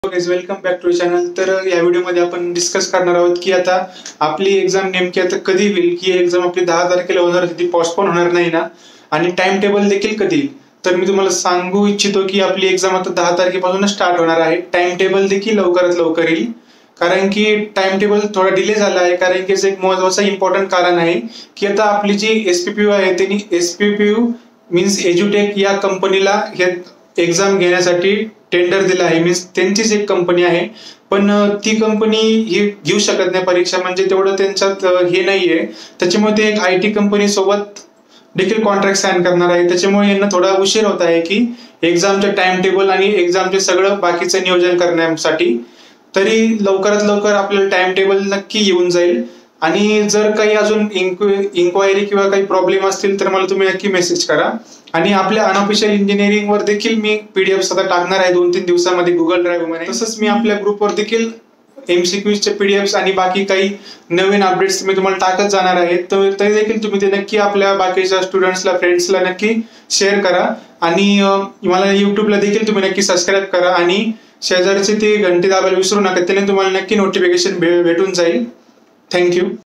Welcome back to channel. तर या व्हिडिओमध्ये आपण डिस्कस करणार आहोत की आता आपली एक्झाम नेमकी आता कधी होईल, की एक्झाम आपली 10 तारखेला होणार होती, ती पोस्टपोन होणार नाही ना, आणि टाइम टेबल देखील कधी। तर मी तुम्हाला सांगू इच्छितो की आपली एक्झाम आता 10 तारखेपासून स्टार्ट होणार आहे। टाइम टेबल देखील लवकरात लवकर येईल, कारण की टाइम टेबल थोडा डिले झाला आहे, कारण की एक महत्त्वाचं इम्पॉर्टंट कारण आहे की आता आपली जी SPPU आहे त्यांनी SPPU मीन्स एज्युटेक या कंपनीला हे एक्झाम घेण्यासाठी टेंडर दिला आहे। मीन्स त्यांचीच एक कंपनी आहे, पण ती कंपनी ही घेऊ शकत नाही परीक्षा, म्हणजे तेवढं त्यांच्यात हे नाहीये। त्याच्यामुळे ते एक IT कंपनी सोबत देखील कॉन्ट्रॅक्ट साइन करणार आहे। त्याच्यामुळे यांना थोडा उशीर होत आहे की एक्झामचे टाइम टेबल आणि एक्झामचे सगळं बाकीचं नियोजन करण्यासाठी। तरी लवकरात लवकर आपल्याला टाइम टेबल नक्की येऊन जाईल, आणि जर काही अजून इन्क्वायरी किंवा काही प्रॉब्लेम असतील तर मला तुम्ही नक्की मेसेज करा। आणि आपल्या अनऑफिशियल इंजिनिअरिंग वर देखील मी PDF आता टाकणार आहे 2-3 दिवसामध्ये गुगल ड्राईव्ह मध्ये। तसंच मी आपल्या ग्रुपवर देखील MCQs चे PDFs आणि बाकी काही नवीन अपडेट्स मी तुम्हाला टाकत जाणार आहे। तर तरी देखील तुम्ही ते नक्की आपल्या बाकीच्या स्टुडंट्सला, फ्रेंड्सला नक्की शेअर करा, आणि मला YouTubeला देखील तुम्ही नक्की सबस्क्राईब करा, आणि शेजारचे ते घंटी दाबायला विसरू नका, त्याने तुम्हाला नक्की नोटिफिकेशन भेटून जाईल। थँक्यू।